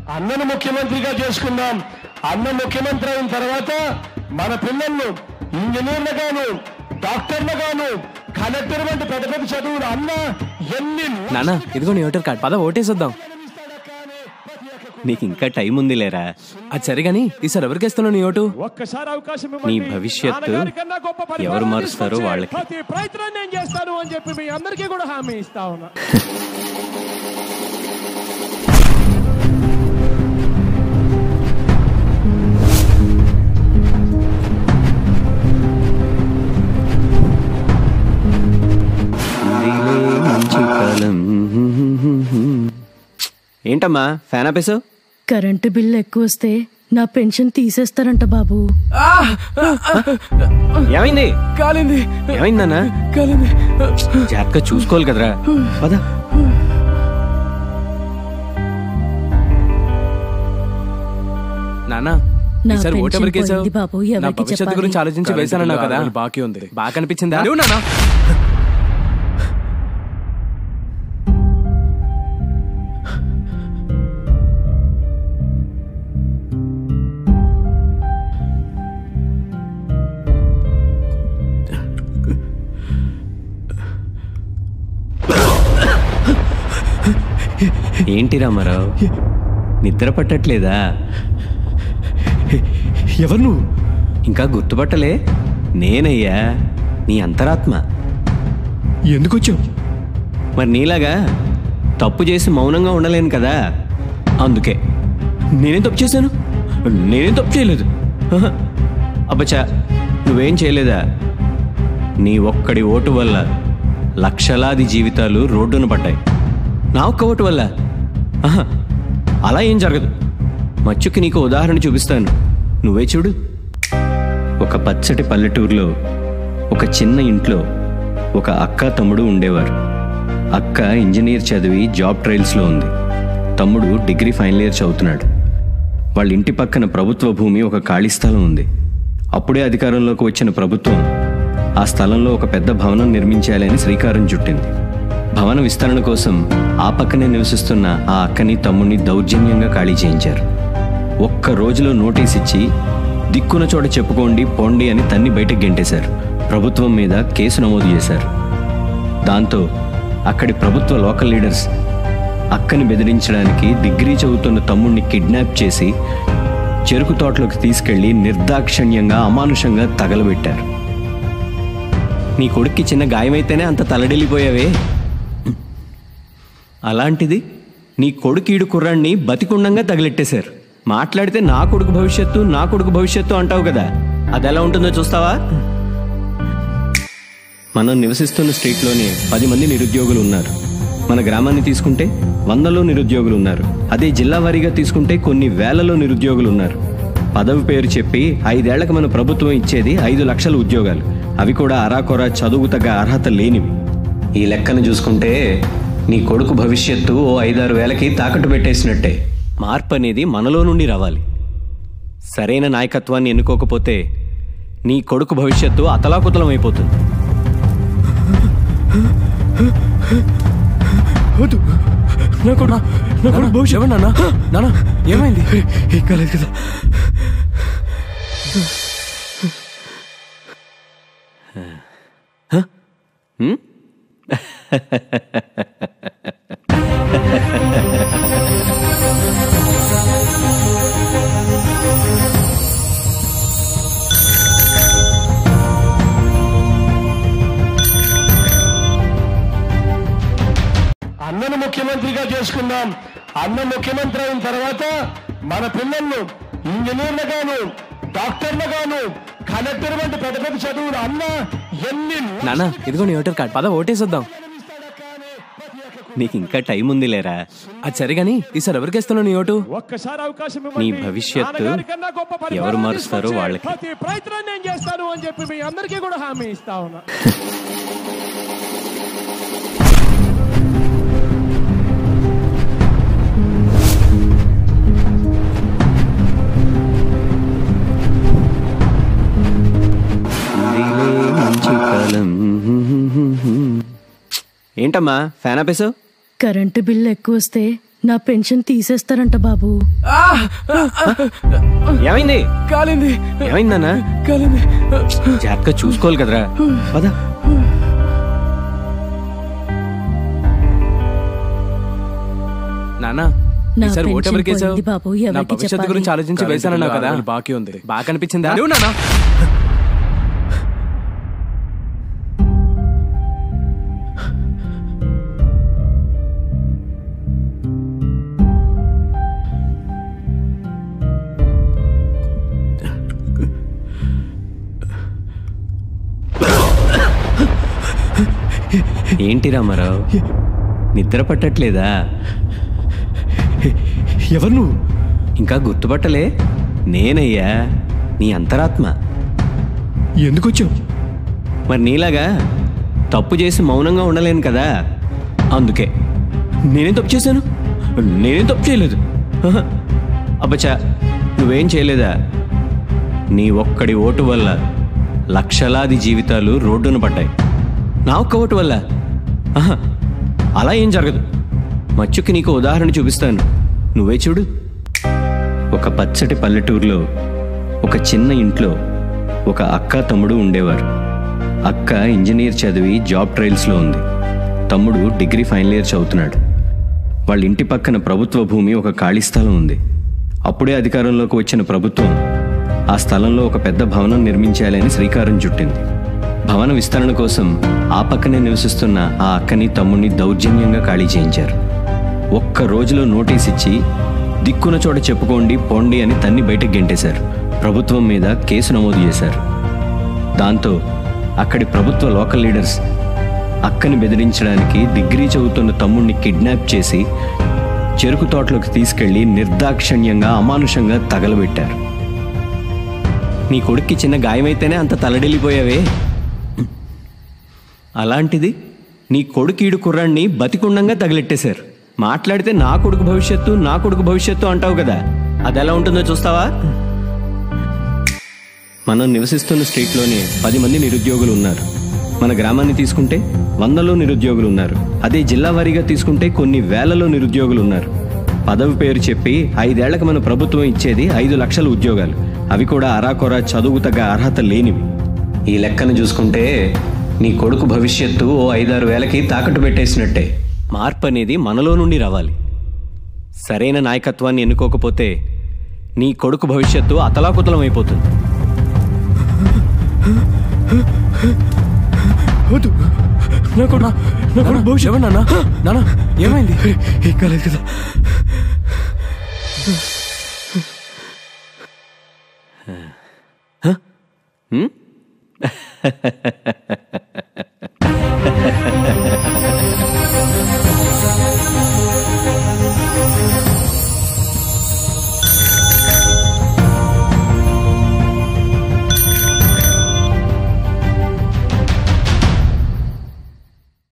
అన్నను ముఖ్యమంత్రిగా చేసుకుందాం. అన్న ముఖ్యమంత్రి అయిన తర్వాత మన పిల్లలను ఇంజనీర్లుగాను, డాక్టర్లుగాను, కలెక్టర్ వంటి పెద్ద పెద్ద చదువులు అన్న ఎన్ని. నాన్న ఇదిగో నీ ఓటర్ కార్డ్, పద ఓటేసొద్దాం. నీకు ఇంకా టైం ఉంది లేరా. అది సరే గానీ ఈసారి ఎవరికేస్తున్నావు నీ ఓటు? ఒక్కసారి అవకాశం నీ భవిష్యత్తు ఎవరు మారుస్తారో వాళ్ళకి. ప్రతి ప్రయత్నం నేను చేస్తాను అని చెప్పి మీ అందరికీ కూడా హామీ ఇస్తా ఉన్నా. ఏంటమ్మా ఫ్యాన్ ఆపేసావు? కరెంటు బిల్లు ఎక్కువ వస్తే నా పెన్షన్ తీసేస్తారంట బాబు. ఏమైంది? కాలింది. ఏమైందన్నా? కాలింది. జాగ్రత్తగా చూసుకోవాలి కదరా. పద. నాన్న నా ఈసారి ఓటు పెన్షన్ ఎవరికేసావు? పోయింది బాబు, నా ఎవరికి భవిష్యత్తు చెప్పాలి? గురించి ఆలోచించి వేశానన్నావు కదా, బాకీ ఉంది. బాగా అనిపించిందా? నాన్న ఏంటి రామారావు, నిద్ర పట్టట్లేదా? ఎవరు నువ్వు? ఇంకా గుర్తుపట్టలే? నేనయ్యా, నీ అంతరాత్మ. ఎందుకు వచ్చావు? మరి నీలాగా తప్పు చేసి మౌనంగా ఉండలేను కదా, అందుకే. నేనేం తప్పు చేశాను? నేనేం తప్పు చేయలేదు. అబ్బచ్చా, నువ్వేం చేయలేదా? నీ ఒక్కడి ఓటు వల్ల లక్షలాది జీవితాలు రోడ్డున పడ్డాయి. నా ఒక్క ఓటు వల్ల అలా ఏం జరగదు. మచ్చుకి నీకు ఉదాహరణ చూపిస్తాను, నువ్వే చూడు. ఒక పచ్చటి పల్లెటూరులో ఒక చిన్న ఇంట్లో ఒక అక్క తమ్ముడు ఉండేవారు. అక్క ఇంజనీర్ చదివి జాబ్ ట్రయల్స్లో ఉంది. తమ్ముడు డిగ్రీ ఫైనల్ ఇయర్ చదువుతున్నాడు. వాళ్ళ ఇంటి పక్కన ప్రభుత్వ భూమి ఒక ఖాళీ స్థలం ఉంది. అప్పుడే అధికారంలోకి వచ్చిన ప్రభుత్వం ఆ స్థలంలో ఒక పెద్ద భవనం నిర్మించాలని శ్రీకారం చుట్టింది. భవన విస్తరణ కోసం ఆ పక్కనే నివసిస్తున్న ఆ అక్కని తమ్ముడిని దౌర్జన్యంగా ఖాళీ చేయించారు. ఒక్క రోజులో నోటీస్ ఇచ్చి దిక్కున చోట చెప్పుకోండి పోండి అని తన్ని బయటకు గెంటేశారు. ప్రభుత్వం మీద కేసు నమోదు చేశారు. దాంతో అక్కడి ప్రభుత్వ లోకల్ లీడర్స్ అక్కని బెదిరించడానికి డిగ్రీ చదువుతున్న తమ్ముడిని కిడ్నాప్ చేసి చెరుకు తోటలోకి తీసుకెళ్లి నిర్దాక్షిణ్యంగా అమానుషంగా తగలబెట్టారు. నీ కొడుక్కి చిన్న గాయమైతేనే అంత తలడిల్లిపోయావే, అలాంటిది నీ కొడుకీడు కుర్రాన్ని బతికుండంగా తగిలెట్టేశారు. మాట్లాడితే నా కొడుకు భవిష్యత్తు అంటావు కదా, అది ఎలా ఉంటుందో చూస్తావా? మనం నివసిస్తున్న స్ట్రీట్లోనే 10 మంది నిరుద్యోగులు ఉన్నారు. మన గ్రామాన్ని తీసుకుంటే 100లో నిరుద్యోగులు ఉన్నారు. అదే జిల్లా వారీగా తీసుకుంటే కొన్ని వేలలో నిరుద్యోగులు ఉన్నారు. పదవి పేరు చెప్పి 5 ఏళ్లకు మన ప్రభుత్వం ఇచ్చేది 5 లక్షల ఉద్యోగాలు. అవి కూడా అరాకొరా చదువు తగ్గ అర్హత లేనివి. ఈ లెక్కను చూసుకుంటే నీ కొడుకు భవిష్యత్తు ఓ 5-6 వేలకి తాకట్టు పెట్టేసినట్టే. మార్పు అనేది మనలో నుండి రావాలి. సరైన నాయకత్వాన్ని ఎన్నుకోకపోతే నీ కొడుకు భవిష్యత్తు అతలాకుతలం అయిపోతుంది. ఏమైంది? కాలేదు కదా. అన్నను ముఖ్యమంత్రిగా చేసుకుందాం. అన్న ముఖ్యమంత్రి అయిన తర్వాత మన పిల్లలను ఇంజనీర్లుగాను, డాక్టర్లుగాను, కలెక్టర్ వంటి పెద్ద పెద్ద చదువులు అన్న ఎన్ని. నాన్న ఇదిగో నీ ఓటర్ కార్డ్, పద ఓటేసొద్దాం. నీకు ఇంకా టైం ఉంది లేరా. అది సరే గానీ ఈసారి ఎవరికేస్తున్నావు నీ ఓటు? ఒక్కసారి అవకాశం నీ భవిష్యత్తు ఎవరు మారుస్తారో వాళ్ళకి. ప్రతి ప్రయత్నం నేను చేస్తాను అని చెప్పి మీ అందరికీ కూడా హామీ ఇస్తా ఉన్నా. ఏంటమ్మా ఫ్యాన్ ఆపేసావు? కరెంటు బిల్లు ఎక్కువ వస్తే నా పెన్షన్ తీసేస్తారంట బాబు. ఏమైంది? కాలింది. ఏమైందన్నా? కాలింది. జాగ్రత్తగా చూసుకోవాలి కదరా. పద. నానా నా ఈసారి ఓటు పెన్షన్ ఎవరికి వేసావు? పోయింది బాబు, నా ఎవరికి భవిష్యత్తు చెప్పాలి? గురించి ఆలోచించి వేసానన్నావు కదా. బాకీ ఉంది. బాగా అనిపించిందా? నానా ఏంటి రామారావు, నిద్ర పట్టట్లేదా? ఎవరు నువ్వు? ఇంకా గుర్తుపట్టలే? నేనయ్యా, నీ అంతరాత్మ. ఎందుకు వచ్చావు? మరి నీలాగా తప్పు చేసి మౌనంగా ఉండలేను కదా, అందుకే. నేనేం తప్పు చేశాను? నేనేం తప్పు చేయలేదు. అబ్బచ్చా, నువ్వేం చేయలేదా? నీ ఒక్కడి ఓటు వల్ల లక్షలాది జీవితాలు రోడ్డున పడ్డాయి. నా ఒక్క ఓటు వల్ల అలా ఏం జరగదు. మచ్చుకి నీకు ఉదాహరణ చూపిస్తాను, నువ్వే చూడు. ఒక పచ్చటి పల్లెటూరులో ఒక చిన్న ఇంట్లో ఒక అక్క తమ్ముడు ఉండేవారు. అక్క ఇంజనీర్ చదివి జాబ్ ట్రయల్స్లో ఉంది. తమ్ముడు డిగ్రీ ఫైనల్ ఇయర్ చదువుతున్నాడు. వాళ్ళ ఇంటి పక్కన ప్రభుత్వ భూమి ఒక ఖాళీ స్థలం ఉంది. అప్పుడే అధికారంలోకి వచ్చిన ప్రభుత్వం ఆ స్థలంలో ఒక పెద్ద భవనం నిర్మించాలని శ్రీకారం చుట్టింది. భవన విస్తరణ కోసం ఆ పక్కనే నివసిస్తున్న ఆ అక్కని తమ్ముడిని దౌర్జన్యంగా ఖాళీ చేయించారు. ఒక్క రోజులో నోటీస్ ఇచ్చి దిక్కున చోట చెప్పుకోండి పోండి అని తన్ని బయటకు గెంటేశారు. ప్రభుత్వం మీద కేసు నమోదు చేశారు. దాంతో అక్కడి ప్రభుత్వ లోకల్ లీడర్స్ అక్కని బెదిరించడానికి డిగ్రీ చదువుతున్న తమ్ముడిని కిడ్నాప్ చేసి చెరుకు తోటలోకి తీసుకెళ్లి నిర్దాక్షిణ్యంగా అమానుషంగా తగలబెట్టారు. నీ కొడుక్కి చిన్న గాయమైతేనే అంత తలడిల్లిపోయావే, అలాంటిది నీ కొడుకీడు కుర్రాన్ని బతికుండంగా తగిలెట్టేశారు. మాట్లాడితే నా కొడుకు భవిష్యత్తు నా కొడుకు భవిష్యత్తు అంటావు కదా, అది ఎలా ఉంటుందో చూస్తావా? మనం నివసిస్తున్న స్ట్రీట్లోనే 10 మంది నిరుద్యోగులు ఉన్నారు. మన గ్రామాన్ని తీసుకుంటే 100లో నిరుద్యోగులు ఉన్నారు. అదే జిల్లా వారీగా తీసుకుంటే కొన్ని వేలలో నిరుద్యోగులు ఉన్నారు. పదవి పేరు చెప్పి 5 ఏళ్లకు మన ప్రభుత్వం ఇచ్చేది 5 లక్షల ఉద్యోగాలు. అవి కూడా అరాకొరా చదువు తగ్గ అర్హత లేనివి. ఈ లెక్కను చూసుకుంటే నీ కొడుకు భవిష్యత్తు ఓ 5-6 వేలకి తాకట్టు పెట్టేసినట్టే. మార్పు అనేది మనలో నుండి రావాలి. సరైన నాయకత్వాన్ని ఎన్నుకోకపోతే నీ కొడుకు భవిష్యత్తు అతలాకుతలం అయిపోతుంది. నా కొడుకు భవిష్యత్తు. నానా నానా ఏమైంది? ఏం కాలేదు కదా?